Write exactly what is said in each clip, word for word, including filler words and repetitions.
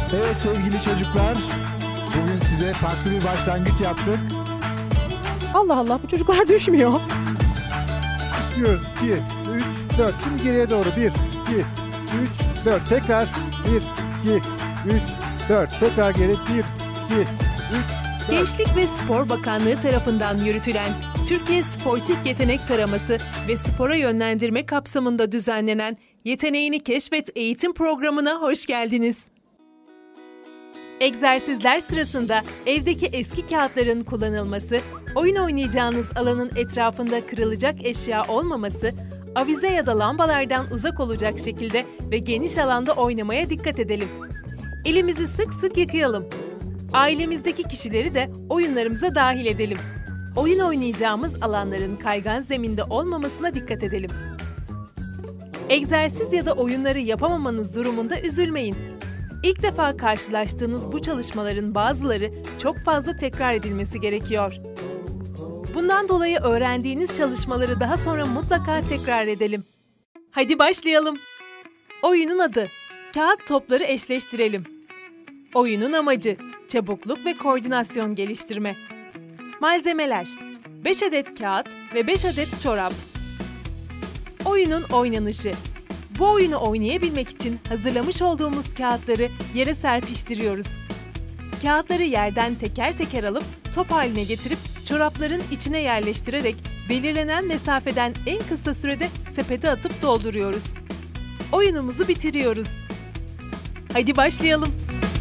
Evet sevgili çocuklar, bugün size farklı bir başlangıç yaptık. Allah Allah, bu çocuklar düşmüyor. Başlıyoruz. bir, üç, dört. Şimdi geriye doğru. bir, iki, üç, dört. Tekrar. bir, iki, üç, dört. Tekrar geri. bir, iki, üç, dört. Gençlik ve Spor Bakanlığı tarafından yürütülen Türkiye Sportif Yetenek Taraması ve spora yönlendirme kapsamında düzenlenen Yeteneğini Keşfet eğitim programına hoş geldiniz. Egzersizler sırasında evdeki eski kağıtların kullanılması, oyun oynayacağınız alanın etrafında kırılacak eşya olmaması, avize ya da lambalardan uzak olacak şekilde ve geniş alanda oynamaya dikkat edelim. Elimizi sık sık yıkayalım. Ailemizdeki kişileri de oyunlarımıza dahil edelim. Oyun oynayacağımız alanların kaygan zeminde olmamasına dikkat edelim. Egzersiz ya da oyunları yapamamanız durumunda üzülmeyin. İlk defa karşılaştığınız bu çalışmaların bazıları çok fazla tekrar edilmesi gerekiyor. Bundan dolayı öğrendiğiniz çalışmaları daha sonra mutlaka tekrar edelim. Hadi başlayalım. Oyunun adı: Kağıt topları eşleştirelim. Oyunun amacı: çabukluk ve koordinasyon geliştirme. Malzemeler: beş adet kağıt ve beş adet çorap. Oyunun oynanışı: bu oyunu oynayabilmek için hazırlamış olduğumuz kağıtları yere serpiştiriyoruz. Kağıtları yerden teker teker alıp top haline getirip çorapların içine yerleştirerek belirlenen mesafeden en kısa sürede sepete atıp dolduruyoruz. Oyunumuzu bitiriyoruz. Hadi başlayalım.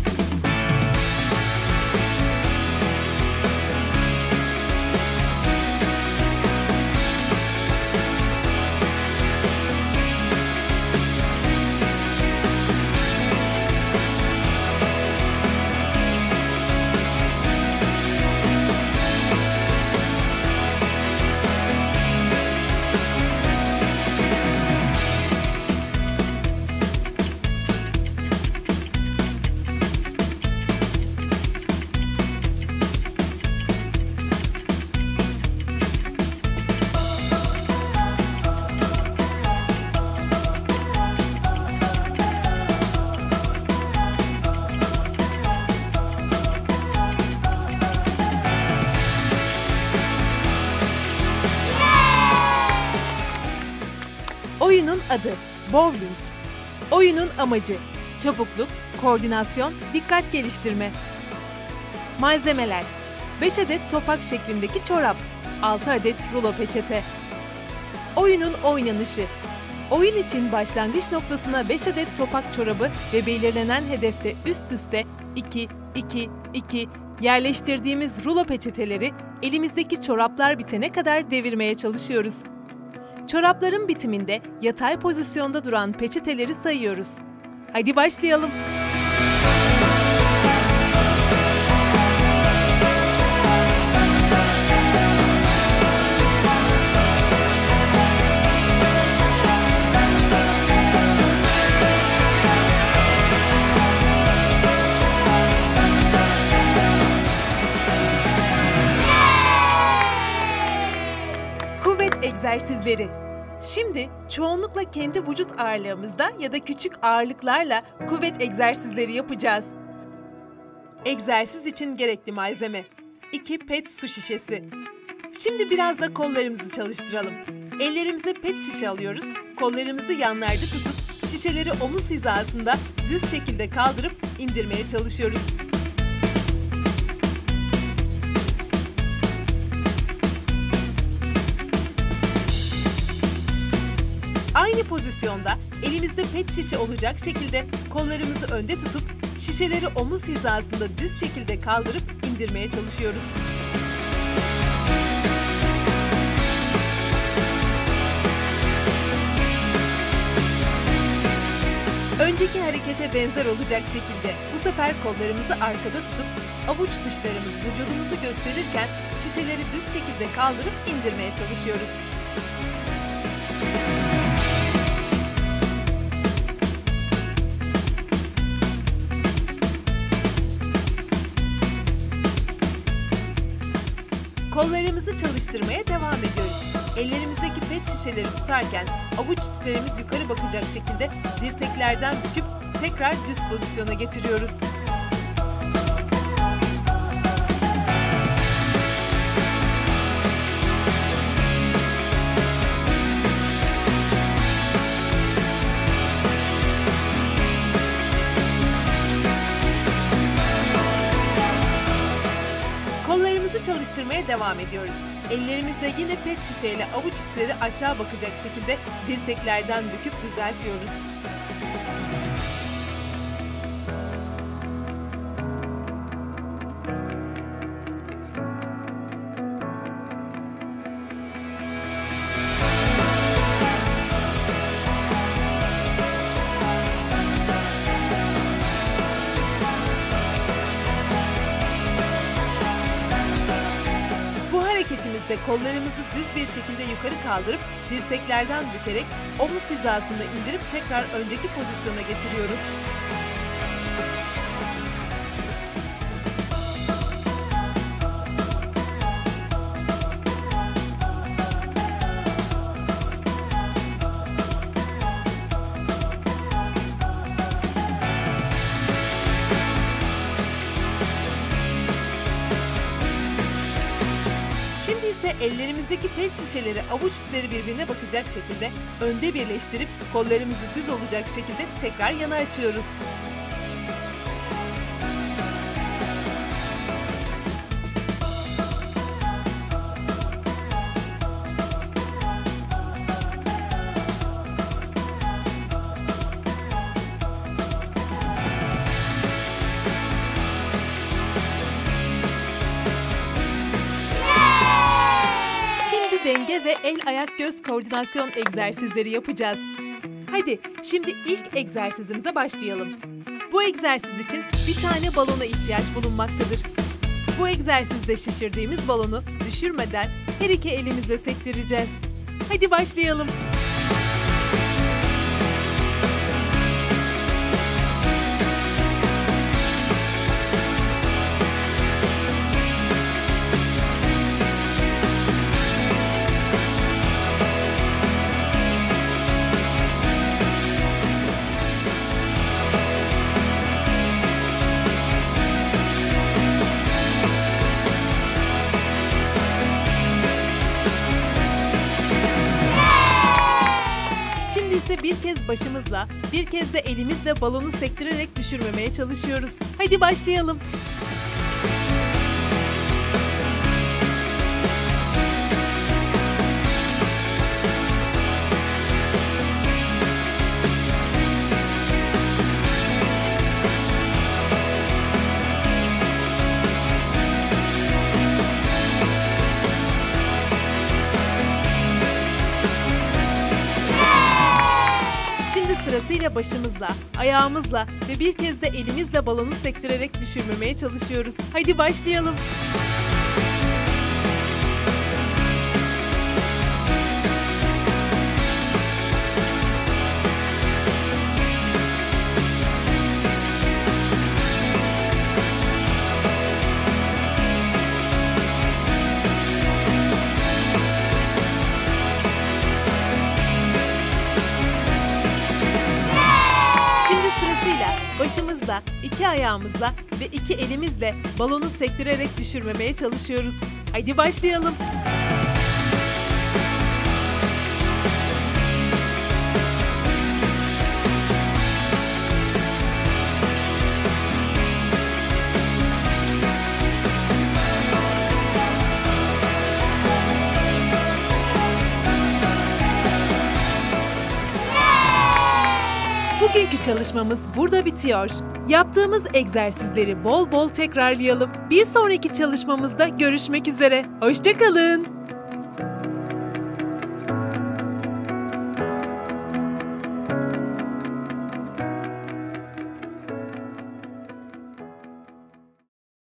Oyunun adı bowling. Oyunun amacı: çabukluk, koordinasyon, dikkat geliştirme. Malzemeler: beş adet topak şeklindeki çorap, altı adet rulo peçete. Oyunun oynanışı: oyun için başlangıç noktasına beş adet topak çorabı ve belirlenen hedefte üst üste iki iki iki yerleştirdiğimiz rulo peçeteleri elimizdeki çoraplar bitene kadar devirmeye çalışıyoruz. Çorapların bitiminde yatay pozisyonda duran peçeteleri sayıyoruz. Hadi başlayalım. Kuvvet egzersizleri. Şimdi çoğunlukla kendi vücut ağırlığımızda ya da küçük ağırlıklarla kuvvet egzersizleri yapacağız. Egzersiz için gerekli malzeme: iki pet su şişesi. Şimdi biraz da kollarımızı çalıştıralım. Ellerimize pet şişe alıyoruz, kollarımızı yanlarda tutup şişeleri omuz hizasında düz şekilde kaldırıp indirmeye çalışıyoruz. Aynı pozisyonda elimizde pet şişe olacak şekilde kollarımızı önde tutup şişeleri omuz hizasında düz şekilde kaldırıp indirmeye çalışıyoruz. Önceki harekete benzer olacak şekilde bu sefer kollarımızı arkada tutup avuç dışlarımız vücudumuzu gösterirken şişeleri düz şekilde kaldırıp indirmeye çalışıyoruz. Kollarımızı çalıştırmaya devam ediyoruz. Ellerimizdeki pet şişeleri tutarken avuç içlerimiz yukarı bakacak şekilde dirseklerden büküp tekrar düz pozisyona getiriyoruz. Kollarımızı çalıştırmaya devam ediyoruz. Ellerimizle yine pet şişeyle avuç içleri aşağı bakacak şekilde dirseklerden büküp düzeltiyoruz. Hareketimizde kollarımızı düz bir şekilde yukarı kaldırıp dirseklerden bükerek omuz hizasında indirip tekrar önceki pozisyona getiriyoruz. Şimdi ise ellerimizdeki pet şişeleri avuç içleri birbirine bakacak şekilde önde birleştirip kollarımızı düz olacak şekilde tekrar yana açıyoruz. Şimdi denge ve el-ayak göz koordinasyon egzersizleri yapacağız. Hadi şimdi ilk egzersizimize başlayalım. Bu egzersiz için bir tane balona ihtiyaç bulunmaktadır. Bu egzersizde şişirdiğimiz balonu düşürmeden her iki elimizle sektireceğiz. Hadi başlayalım. Şimdi ise bir kez başımızla, bir kez de elimizle balonu sektirerek düşürmemeye çalışıyoruz. Hadi başlayalım. Şimdi sırasıyla başımızla, ayağımızla ve bir kez de elimizle balonu sektirerek düşürmemeye çalışıyoruz. Hadi başlayalım. Şimdi sırasıyla başımızla, iki ayağımızla ve iki elimizle balonu sektirerek düşürmemeye çalışıyoruz. Hadi başlayalım. Bugünkü çalışmamız burada bitiyor. Yaptığımız egzersizleri bol bol tekrarlayalım. Bir sonraki çalışmamızda görüşmek üzere. Hoşça kalın.